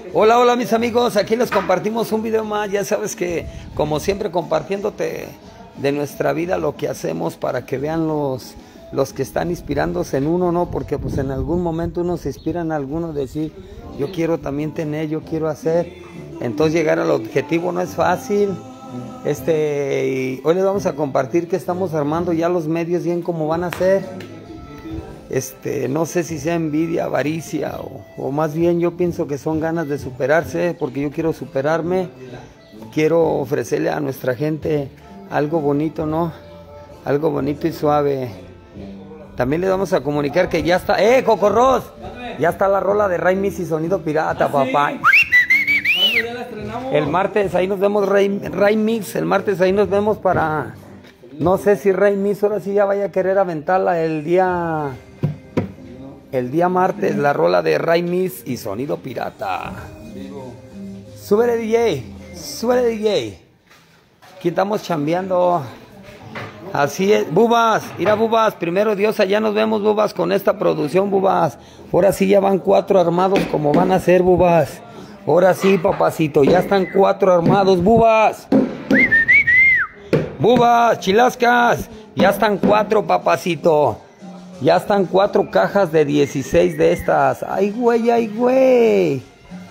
Hola, hola mis amigos, aquí les compartimos un video más. Ya sabes que como siempre compartiéndote de nuestra vida lo que hacemos para que vean los que están inspirándose en uno, ¿no? Porque pues en algún momento uno se inspira en alguno, decir yo quiero también tener, yo quiero hacer. Entonces llegar al objetivo no es fácil. Y hoy les vamos a compartir que estamos armando ya los medios bien como van a ser. No sé si sea envidia, avaricia o más bien yo pienso que son ganas de superarse, porque yo quiero superarme, quiero ofrecerle a nuestra gente algo bonito, ¿no? Algo bonito y suave. También les vamos a comunicar que ya está, Cocorros, ya está la rola de Ray Mix y Sonido Pirata, papá. ¿Cuándo ya la estrenamos? El martes ahí nos vemos, Ray Mix, el martes ahí nos vemos para, no sé si Ray Mix ahora sí ya vaya a querer aventarla el día martes, la rola de Ray Mix y Sonido Pirata. Súbele DJ, súbele DJ. Aquí estamos chambeando. Así es, Bubas, mira Bubas, primero Dios, allá nos vemos Bubas con esta producción Bubas. Ahora sí ya van 4 armados como van a ser Bubas. Ahora sí papacito, ya están 4 armados Bubas. Bubas, chilascas, ya están 4 papacito. Ya están 4 cajas de 16 de estas. ¡Ay, güey, ay, güey!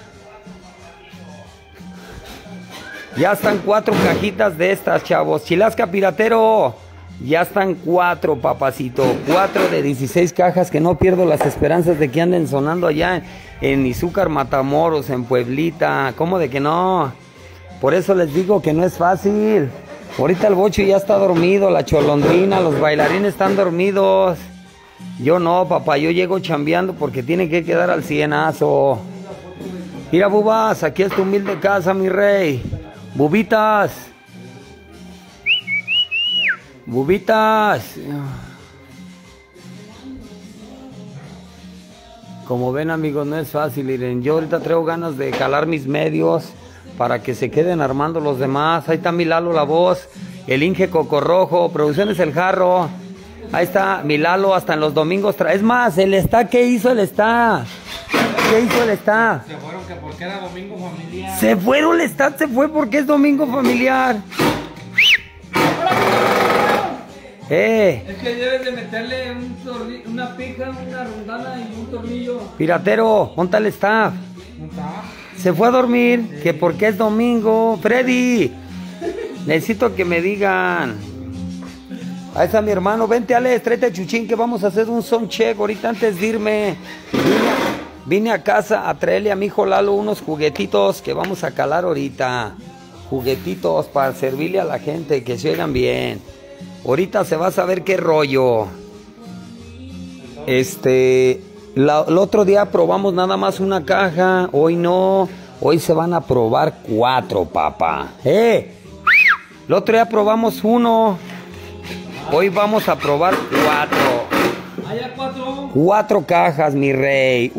Ya están 4 cajitas de estas, chavos. Chilasca Piratero. Ya están 4, papacito. 4 de 16 cajas que no pierdo las esperanzas de que anden sonando allá en Izúcar, Matamoros, en Pueblita. ¿Cómo de que no? Por eso les digo que no es fácil. Ahorita el bocho ya está dormido, la cholondrina, los bailarines están dormidos. Yo no, papá, yo llego chambeando porque tiene que quedar al cienazo. Mira, Bubas, aquí es tu humilde casa, mi rey. Bubitas. Bubitas. Como ven, amigos, no es fácil. Miren, yo ahorita traigo ganas de calar mis medios para que se queden armando los demás. Ahí está mi Lalo La Voz, el Inge Cocorrojo, Producciones El Jarro. Ahí está mi Lalo, hasta en los domingos. Es más, el está, ¿qué hizo el está? ¿Qué hizo el está? Se fueron que porque era domingo familiar. Se fueron, el está se fue porque es domingo familiar. Es que debes de meterle una pija, una rondana y un tornillo. Piratero, ¿dónde está el staff? Se fue a dormir, que porque es domingo. Freddy, necesito que me digan. Ahí está mi hermano, vente Alex, tráete a Chuchín que vamos a hacer un sound check ahorita antes de irme. Vine a casa a traerle a mi hijo Lalo unos juguetitos que vamos a calar ahorita. Juguetitos para servirle a la gente, que se oigan bien. Ahorita se va a saber qué rollo. El otro día probamos nada más una caja, hoy no. Hoy se van a probar 4, papá. El otro día probamos 1. Hoy vamos a probar 4. ¿Allá 4? 4 cajas, mi rey.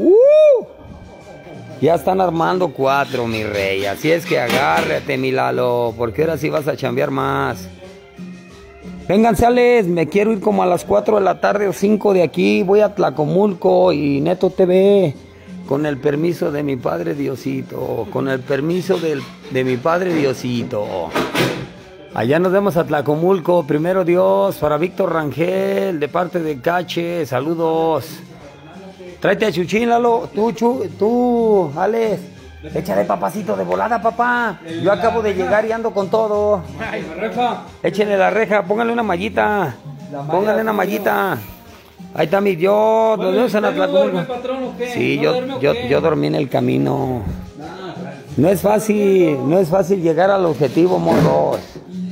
Ya están armando 4, mi rey. Así es que agárrate, mi Lalo, porque ahora sí vas a chambear más. Vénganse, Alex, me quiero ir como a las 4 de la tarde o 5 de aquí. Voy a Tlacomulco y Neto TV. Con el permiso de mi padre Diosito. Con el permiso de mi padre Diosito. Allá nos vemos a Tlacomulco, primero Dios, para Víctor Rangel, de parte de Cache, saludos. Tráete a Chuchín, Lalo, tú, Alex, échale papacito de volada, papá. Yo acabo de llegar y ando con todo. Ay, la reja. Échenle la reja, póngale una mallita, póngale una mallita. Ahí está mi Dios, nos vemos en Tlacomulco. Sí, yo dormí en el camino. No es fácil llegar al objetivo, morros.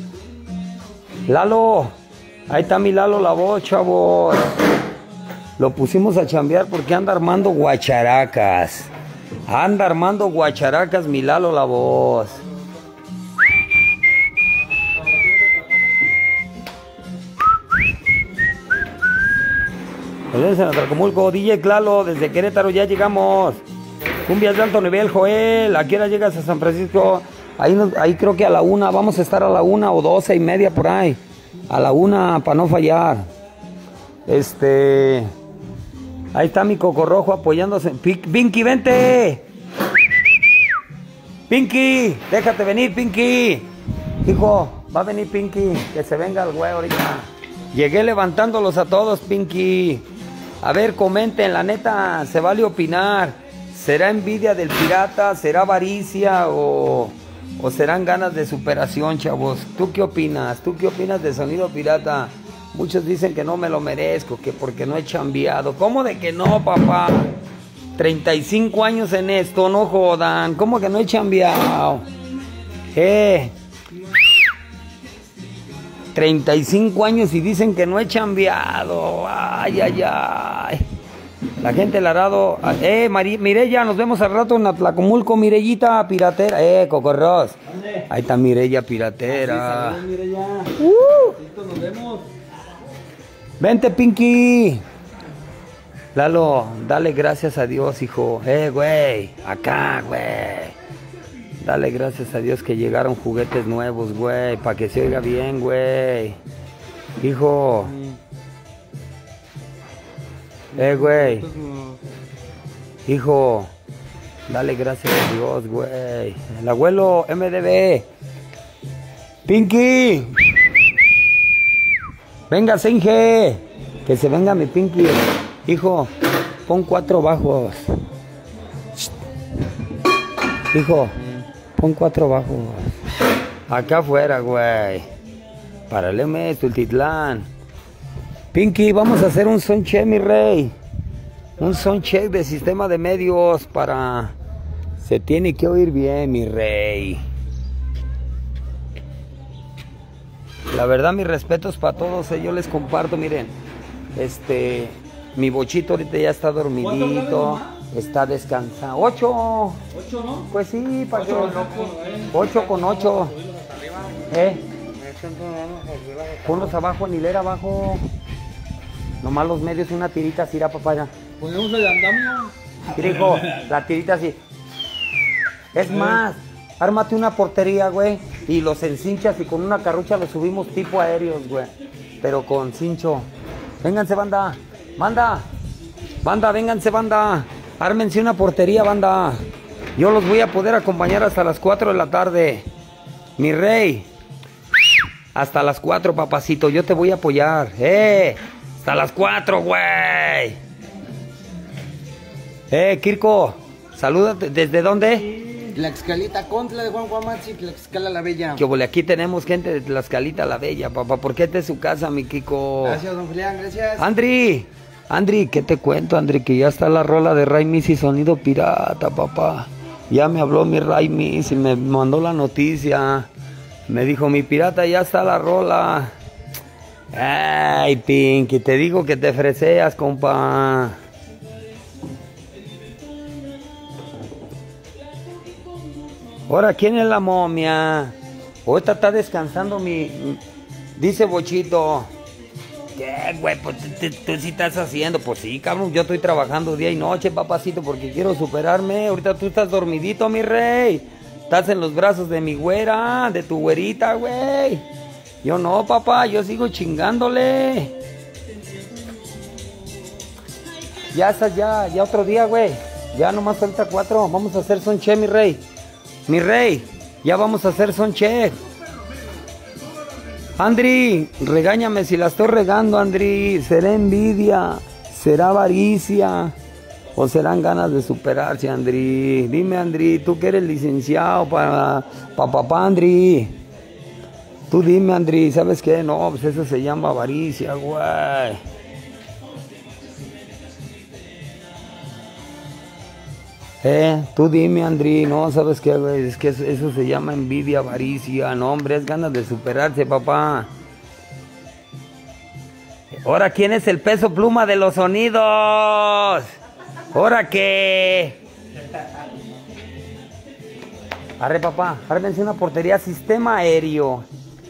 Lalo, ahí está mi Lalo La Voz, chavos. Lo pusimos a chambear porque anda armando guacharacas. Anda armando guacharacas mi Lalo La Voz. Nos vemos en Tlacomulco, DJ Clalo, desde Querétaro ya llegamos. Cumbias de alto nivel, Joel, ¿a qué hora llegas a San Francisco? Ahí creo que a la 1, vamos a estar a la 1 o 12:30 por ahí. A la 1 para no fallar. Ahí está mi Cocorrojo apoyándose. Vinky, vente. Pinky, déjate venir, Pinky. Hijo, va a venir Pinky, que se venga el güey ahorita. Llegué levantándolos a todos, Pinky. A ver, comenten, la neta, se vale opinar. ¿Será envidia del pirata? ¿Será avaricia? ¿O serán ganas de superación, chavos? ¿Tú qué opinas? ¿Tú qué opinas de Sonido Pirata? Muchos dicen que no me lo merezco, que porque no he chambeado. ¿Cómo de que no, papá? 35 años en esto, no jodan. ¿Cómo que no he chambeado? 35 años y dicen que no he chambeado. Ay, ay, ay. La gente del Arado. Mireya, nos vemos al rato en Atlacomulco, Mirellita piratera. Cocorros. Ahí está Mireya piratera. Así, Mireya. Nos vemos. Vente, Pinky. Lalo, dale gracias a Dios, hijo. Güey, acá, güey. Dale gracias a Dios que llegaron juguetes nuevos, güey, para que se oiga bien, güey. Hijo. Güey. Hijo. Dale gracias a Dios, güey. El abuelo MDB. Pinky. Venga, Singe. Que se venga mi Pinky. Hijo, pon 4 bajos. Hijo, pon 4 bajos. Acá afuera, güey. Para el MS, Tultitlán. Pinky, vamos a hacer un soundcheck, mi rey. Un soundcheck de sistema de medios para... Se tiene que oír bien, mi rey. La verdad, mis respetos para todos. Yo les comparto, miren. Mi bochito ahorita ya está dormidito. Está descansado. 8. 8, ¿no? Pues sí, para que... 8 con 8. Ponlos abajo, en hilera abajo. Nomás los medios, una tirita así, papaya. Ponemos el andamio. Hijo, la tirita así. Es más, ármate una portería, güey, y los encinchas y con una carrucha los subimos tipo aéreos, güey. Pero con cincho. Vénganse, banda. Banda, vénganse, banda. Ármense una portería, banda. Yo los voy a poder acompañar hasta las 4 de la tarde. Mi rey. Hasta las 4, papacito. Yo te voy a apoyar. Hasta las 4, güey. Kirko. Salúdate. ¿Desde dónde? Tlaxcalita, Contla de Juan Guamachi, Tlaxcala la Bella. Que vole, aquí tenemos gente de Tlaxcalita la Bella, papá. ¿Por qué esta es su casa, mi Kiko? Gracias, don Julián, gracias. Andri, ¿qué te cuento, Andri? Que ya está la rola de Raimis y Sonido Pirata, papá. Ya me habló mi Raimis y me mandó la noticia. Me dijo, mi pirata, ya está la rola. Ay, Pinky, te digo que te freseas, compa. Ahora, ¿quién es la momia? Ahorita está descansando Dice Bochito. ¿Qué, güey? Pues tú sí estás haciendo. Pues sí, cabrón, yo estoy trabajando día y noche, papacito, porque quiero superarme. Ahorita tú estás dormidito, mi rey. Estás en los brazos de mi güera, de tu güerita, güey. Yo no, papá, yo sigo chingándole. Ya estás, ya otro día, güey. Ya nomás falta 4. Vamos a hacer sonche, mi rey. Mi rey, ya vamos a hacer sonche. Andri, regáñame si la estoy regando, Andri. ¿Será envidia? ¿Será avaricia? ¿O serán ganas de superarse, Andri? Dime, Andri, tú que eres licenciado para papá, Andri. Tú dime, Andri, ¿sabes qué? No, pues eso se llama avaricia, güey. Tú dime, Andri, no, ¿sabes qué, güey? Es que eso se llama envidia, avaricia. No, hombre, es ganas de superarse, papá. Ahora, ¿quién es el peso pluma de los sonidos? ¿Ahora qué? Arre, papá, ármense una portería, sistema aéreo.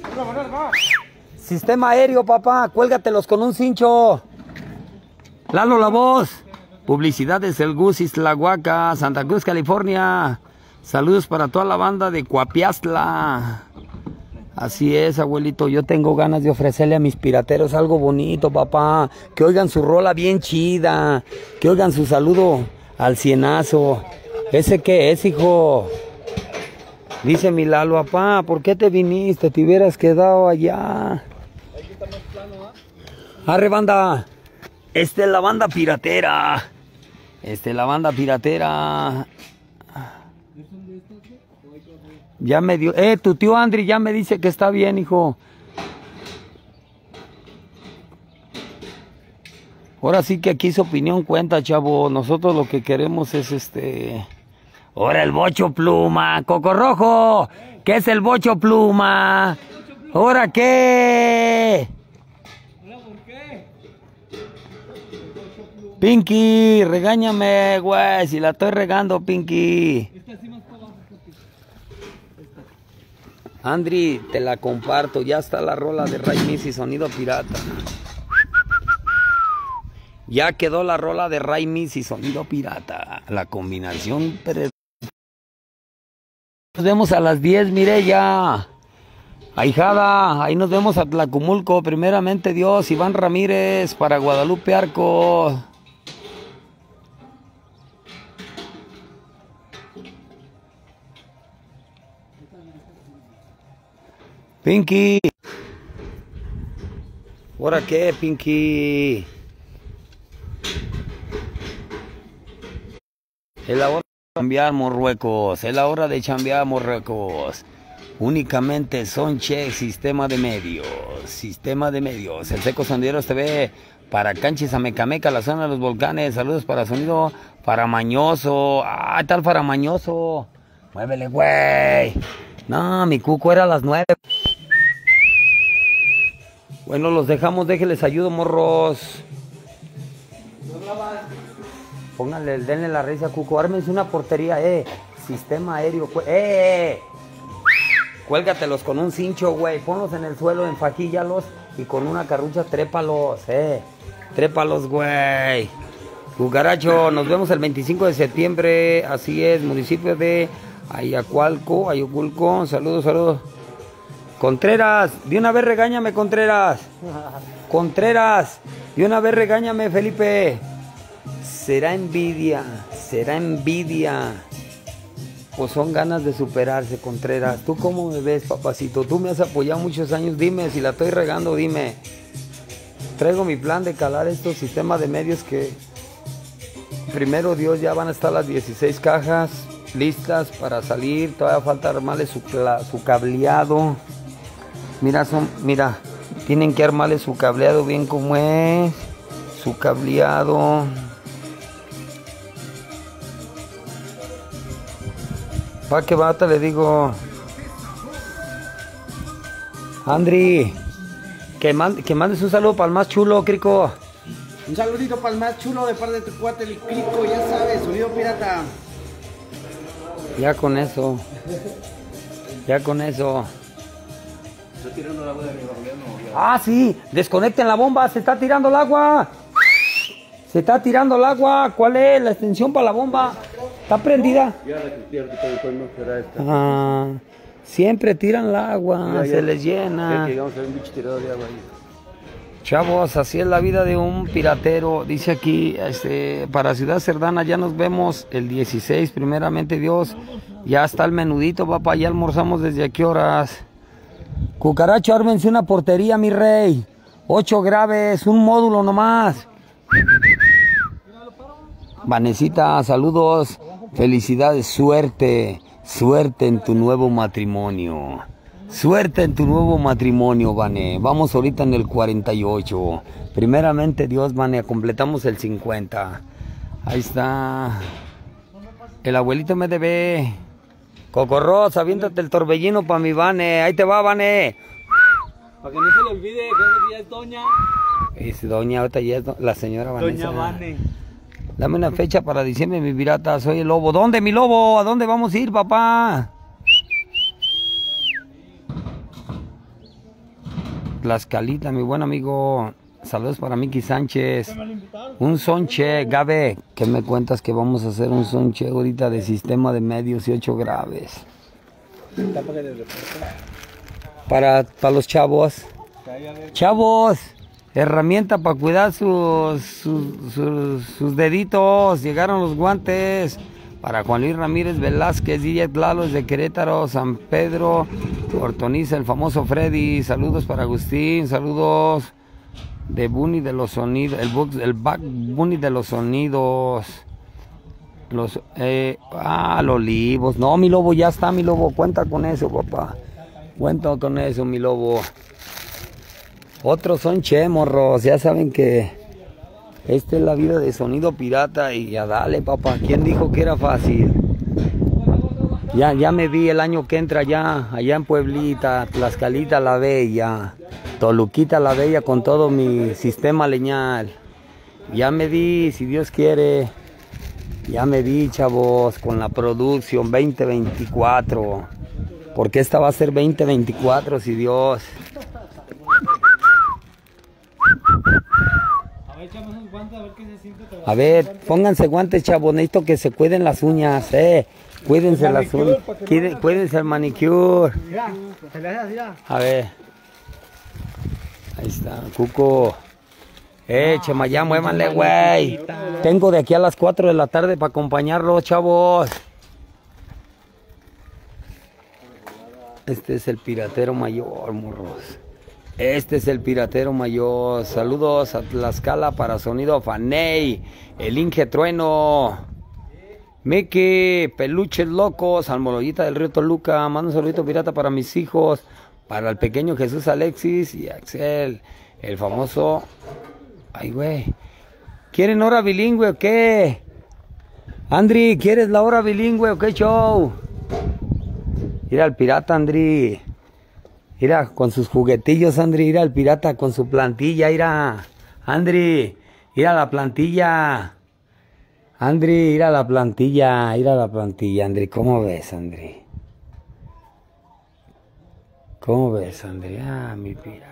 Sistema aéreo, papá, cuélgatelos con un cincho. Lalo, la voz. Publicidades El Gus, Tlahuaca, Santa Cruz, California. Saludos para toda la banda de Coapiastla. Así es, abuelito. Yo tengo ganas de ofrecerle a mis pirateros algo bonito, papá. Que oigan su rola bien chida. Que oigan su saludo al cienazo. ¿Ese qué es, hijo? Dice mi Lalo, papá, ¿por qué te viniste? Te hubieras quedado allá. Aquí está más plano, ¿ah? Arre, banda. Esta es la banda piratera. Esta es la banda piratera. Ya me dio... tu tío Andri ya me dice que está bien, hijo. Ahora sí que aquí su opinión cuenta, chavo. Nosotros lo que queremos es Ahora el bocho pluma, Coco Rojo. ¿Qué es el bocho pluma? ¿Ahora qué? ¿Ahora por qué? Pinky, regáñame, güey, si la estoy regando, Pinky. Esta sí más para abajo, papi. Andri, te la comparto. Ya está la rola de Ray Miss y Sonido Pirata. Ya quedó la rola de Ray Miss y Sonido Pirata. La combinación. Nos vemos a las 10, Mireya. Ahijada, ahí nos vemos a Tlacumulco. Primeramente Dios, Iván Ramírez para Guadalupe Arco. Pinky. ¿Ahora qué, Pinky? Es la hora de chambear, Marruecos. Es la hora de chambear, Marruecos. Únicamente Soncheck, sistema de medios. Sistema de medios. El Seco Sonderos TV. Para Canchis Amecameca, la zona de los volcanes. Saludos para Sonido Faramañoso. Ah, tal Faramañoso. Muévele, güey. No, mi cuco era a las 9. Bueno, los dejamos. Déjenles ayudo, morros. Pónganle, denle la raíz a Cuco, ármense una portería, sistema aéreo, cuélgatelos con un cincho, güey, ponlos en el suelo, enfajíllalos y con una carrucha trépalos, trépalos, güey. Cucaracho, nos vemos el 25 de septiembre, así es, municipio de Ayacualco, saludos. Contreras, de una vez regáñame, Contreras, de una vez regáñame, Felipe. Será envidia, pues son ganas de superarse, Contreras. ¿Tú cómo me ves, papacito? Tú me has apoyado muchos años, dime, si la estoy regando, dime. Traigo mi plan de calar estos sistemas de medios que, primero Dios, ya van a estar las 16 cajas listas para salir, todavía falta armarle su cableado. Mira, tienen que armarle su cableado bien como es, su cableado. Va que bata, le digo. Andri, que mandes un saludo para el más chulo, Crico. Un saludito para el más chulo de parte de tu cuate, el Crico, ya sabes, Sonido Pirata. Ya con eso. ¿Está tirando el agua de arriba, no? Ah, sí, desconecten la bomba, se está tirando el agua. ¿Cuál es la extensión para la bomba? ¿Está prendida? Ah, siempre tiran el agua, se les llena. Chavos, así es la vida de un piratero. Dice aquí, para Ciudad Cerdana, ya nos vemos el 16, primeramente Dios. Ya está el menudito, papá, ya almorzamos desde a qué horas. Cucaracho, ármense una portería, mi rey. 8 graves, un módulo nomás. Vanesita, saludos, felicidades, suerte en tu nuevo matrimonio. Vane. Vamos ahorita en el 48. Primeramente Dios, Vane, completamos el 50. Ahí está. El abuelito me debe. Cocorros, aviéntate el torbellino para mi Vane. Ahí te va, Vane. Para que no se le olvide que ya es doña. Es doña, ahorita ya es la señora Vanessa. Doña Vane. Dame una fecha para diciembre, mi pirata. Soy el lobo. ¿Dónde, mi lobo? ¿A dónde vamos a ir, papá? Tlaxcalita, mi buen amigo. Saludos para Miki Sánchez. Un sonche, Gabe. ¿Qué me cuentas que vamos a hacer un sonche ahorita de sistema de medios y 8 graves? Para los chavos. Chavos. Herramienta para cuidar sus deditos. Llegaron los guantes. Para Juan Luis Ramírez Velázquez, DJ Lalo de Querétaro, San Pedro, Ortoniza, el famoso Freddy. Saludos para Agustín, saludos de Bunny de los sonidos, el Back Bunny de los sonidos. Los olivos. No, mi lobo, ya está, mi lobo. Cuenta con eso, papá. Cuenta con eso, mi lobo. Otros son morros. Ya saben que esta es la vida de Sonido Pirata. Y ya dale, papá. ¿Quién dijo que era fácil? Ya me vi el año que entra allá en Pueblita, Tlaxcalita la Bella, Toluquita la Bella con todo mi sistema leñal. Ya me vi, si Dios quiere. Ya me vi, chavos, con la producción 2024. Porque esta va a ser 2024, si Dios. A ver, echamos unos guantes a ver qué se siente. A ver, pónganse guantes, chavos. Necesito que se cuiden las uñas, Cuídense las uñas. Cuídense el manicure. Mira, se le hace así, ya. A ver. Ahí está, Cuco. Chema, ya muévanle, güey. Tengo de aquí a las 4 de la tarde para acompañarlos, chavos. Este es el piratero mayor, morros. Este es el piratero mayor. Saludos a Tlaxcala para Sonido Faney. El Inge Trueno. Miki, Peluches Locos, Almoloyita del Río Toluca. Mando un saludito pirata para mis hijos. Para el pequeño Jesús Alexis y Axel. El famoso... Ay, güey. ¿Quieren hora bilingüe o qué? Andri, ¿quieres la hora bilingüe o qué show? Mira al pirata, Andri. Mira, con sus juguetillos, Andri. Mira al pirata con su plantilla, mira. Andri, mira la plantilla. Andri, mira la plantilla. Mira la plantilla, Andri. ¿Cómo ves, Andri? ¿Cómo ves, Andri? Ah, mi pirata.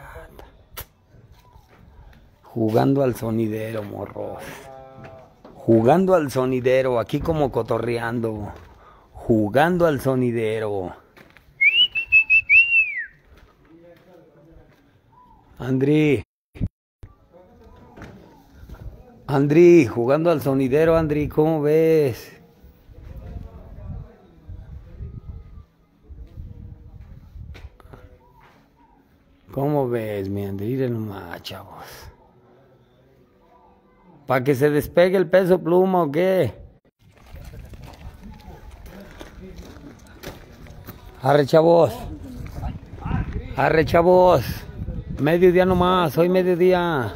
Jugando al sonidero, morros. Jugando al sonidero, aquí como cotorreando. Jugando al sonidero. Andri, jugando al sonidero, Andri, ¿cómo ves? ¿Cómo ves, mi Andri? Miren nomás, chavos. ¿Para que se despegue el peso pluma o qué? Arre, chavos. Arre, chavos. Mediodía nomás, hoy mediodía.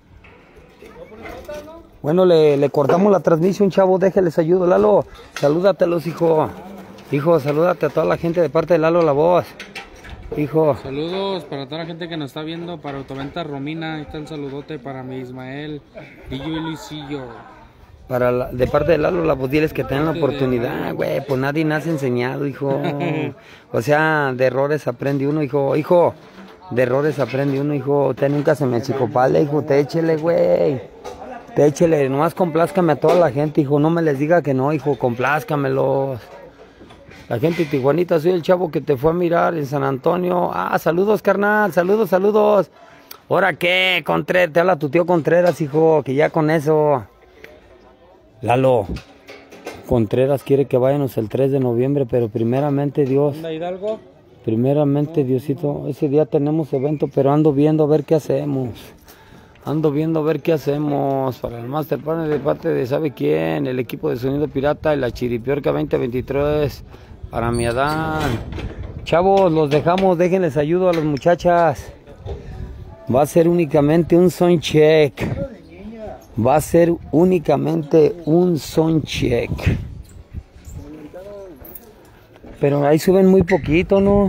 Bueno, le cortamos la transmisión, chavos. Déjenles ayudo, Lalo. Salúdatelos, hijo. Hijo, salúdate a toda la gente de parte de Lalo La Voz. Hijo. Saludos para toda la gente que nos está viendo, para Autoventa Romina, ahí está el saludote para mi Ismael, Dillo y Luisillo. De parte de Lalo La Voz, diles que tengan la oportunidad, güey, pues nadie nace enseñado, hijo. O sea, de errores aprende uno, hijo. Hijo, de errores aprende uno, hijo. Usted nunca se me achicopale, hijo, te échele, güey. Te échele, nomás complázcame a toda la gente, hijo, no me les diga que no, hijo, complázcamelos. La gente de Tijuanita, soy el chavo que te fue a mirar en San Antonio. Ah, saludos, carnal, saludos. ¿Ahora qué, Contreras? Te habla tu tío Contreras, hijo, que ya con eso. Lalo, Contreras quiere que vayamos el 3 de noviembre, pero primeramente Dios. ¿Anda Hidalgo? Primeramente Diosito, ese día tenemos evento, pero ando viendo a ver qué hacemos. Para el Master Partner de parte de ¿sabe quién? El equipo de Sonido Pirata y la Chiripiorca 2023. Para mi Adán. Chavos, los dejamos, déjenles ayudo a las muchachas. Va a ser únicamente un sound check. Pero ahí suben muy poquito, ¿no?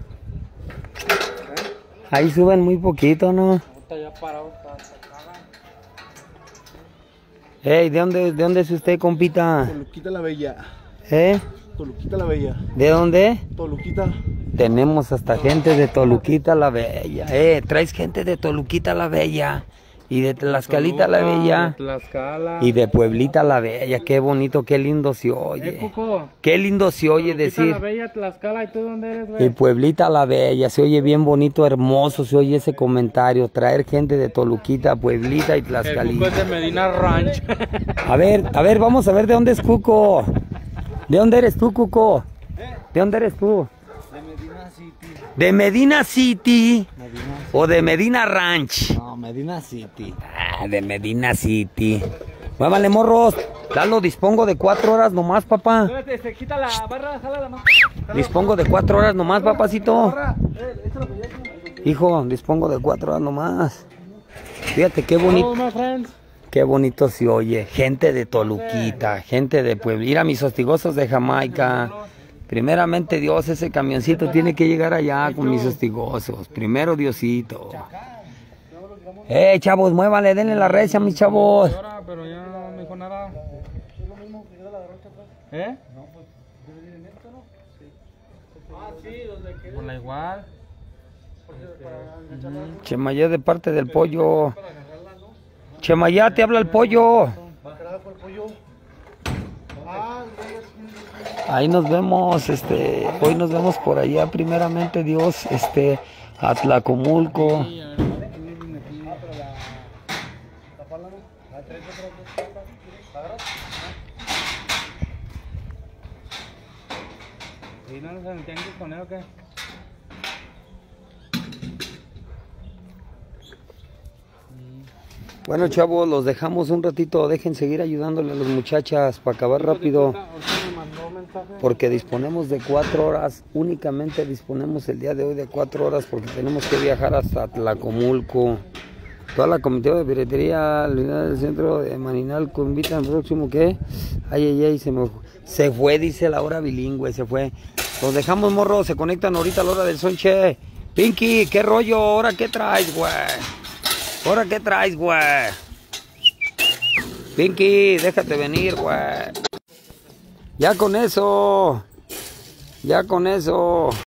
Ey, ¿de dónde es usted, compita? Toluquita la Bella. Toluquita la Bella. ¿De dónde? Toluquita. Tenemos hasta gente de Toluquita la Bella. Traes gente de Toluquita la Bella. Y de Tlaxcalita la Bella. De Tlaxcala. Y de Pueblita la Bella. Qué bonito, qué lindo se oye. Cuco. Qué lindo se oye decir. La Bella, Tlaxcala, ¿y tú dónde eres, güey? Y Pueblita la Bella. Se oye bien bonito, hermoso. Se oye ese comentario. Traer gente de Toluquita, Pueblita y Tlaxcalita. El Cuco es de Medina Ranch. A ver, vamos a ver de dónde es Cuco. ¿De dónde eres tú, Cuco? ¿De dónde eres tú? De Medina City. ¿De Medina City? Medina City. ¿O de Medina Ranch? No, Medina City. Ah, de Medina City. Muévale, morros. Lalo, dispongo de 4 horas nomás, papá. Espérate, se quita la barra, jala la mano. Dispongo de 4 horas nomás, papacito. Hijo, dispongo de 4 horas nomás. Fíjate qué bonito. Hello, my friends. Qué bonito se oye. Gente de Toluquita, gente de Puebla. Mira, mis hostigosos de Jamaica. Primeramente Dios, ese camioncito tiene que llegar allá con mis hostigosos. Primero Diosito. Chavos, muévanle, denle la recia, mis chavos. Ahora, pero ya no me dijo nada. ¿Eh? Por la igual. Chemayá de parte del pollo. Chemayá, te habla el pollo. Ahí nos vemos, hoy nos vemos por allá, primeramente Dios, a Tlacomulco. ¿Y no nos entiendes con él o qué? Bueno, chavos, los dejamos un ratito, dejen seguir ayudándole a las muchachas para acabar rápido, porque disponemos de 4 horas, únicamente disponemos el día de hoy de 4 horas, porque tenemos que viajar hasta Tlacomulco. Toda la comitiva de piratería, la unidad del centro de Maninalco invita al próximo, ¿qué? Ay, se fue, dice la hora bilingüe, se fue. Los dejamos, morros, se conectan ahorita a la hora del sonche. Pinky, ¿qué rollo? ¿Ahora qué traes, güey? ¿Ahora qué traes, güey? Pinky, déjate venir, güey. Ya con eso.